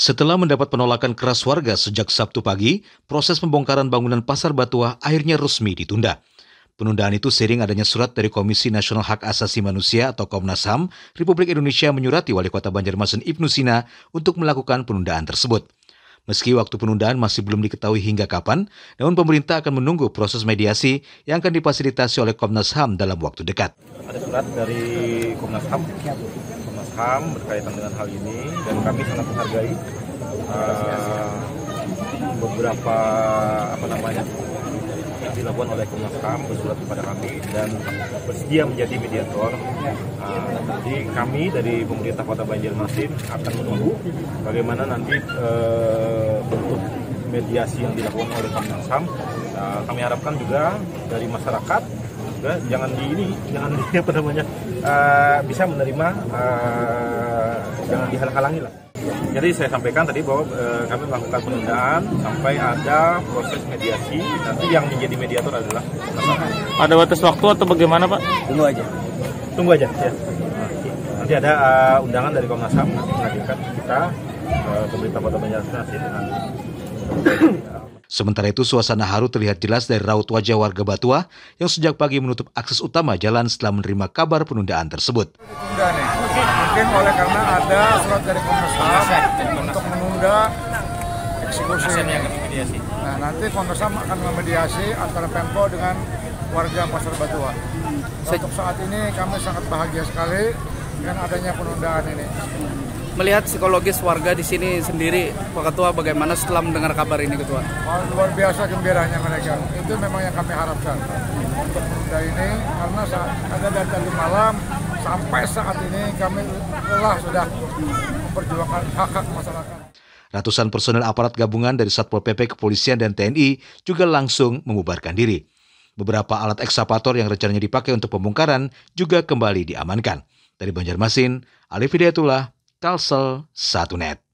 Setelah mendapat penolakan keras warga sejak Sabtu pagi, proses pembongkaran bangunan Pasar Batuah akhirnya resmi ditunda. Penundaan itu seiring adanya surat dari Komisi Nasional Hak Asasi Manusia atau Komnas HAM Republik Indonesia menyurati Wali Kota Banjarmasin Ibnu Sina untuk melakukan penundaan tersebut. Meski waktu penundaan masih belum diketahui hingga kapan, namun pemerintah akan menunggu proses mediasi yang akan difasilitasi oleh Komnas HAM dalam waktu dekat. Ada surat dari Komnas HAM berkaitan dengan hal ini dan kami sangat menghargai beberapa yang dilakukan oleh Komnas HAM bersurat kepada kami dan bersedia menjadi mediator. Jadi kami dari pemerintah Kota Banjarmasin akan menunggu bagaimana nanti bentuk mediasi yang dilakukan oleh Komnas HAM. Kami harapkan juga dari masyarakat juga jangan bisa menerima, jangan dihalang-halangi lah. Jadi saya sampaikan tadi bahwa kami melakukan penundaan sampai ada proses mediasi. Nanti yang menjadi mediator adalah masyarakat. Ada batas waktu atau bagaimana, Pak? Tunggu aja. Ya. Nanti ada undangan dari Komnas HAM menghadirkan kita pemerintah Kota Banjarmasin dengan. Sementara itu, suasana haru terlihat jelas dari raut wajah warga Batuah yang sejak pagi menutup akses utama jalan setelah menerima kabar penundaan tersebut. Ditunda nih, mungkin oleh karena ada surat dari Komnas HAM untuk menunda eksekusi ini. Nah, nanti Komnas HAM akan memediasi antara Pemko dengan warga Pasar Batuah. Untuk saat ini kami sangat bahagia sekali dengan adanya penundaan ini. Melihat psikologis warga di sini sendiri, Pak Ketua, bagaimana setelah mendengar kabar ini, Ketua? Luar biasa gembiranya mereka. Itu memang yang kami harapkan untuk menunda ini, karena ada dari tadi malam sampai saat ini kami lelah sudah memperjuangkan hak-hak masyarakat. Ratusan personel aparat gabungan dari Satpol PP, Kepolisian, dan TNI juga langsung membubarkan diri. Beberapa alat ekskavator yang rencananya dipakai untuk pembongkaran juga kembali diamankan. Dari Banjarmasin, Alif Hidayatullah, Kalsel 1net.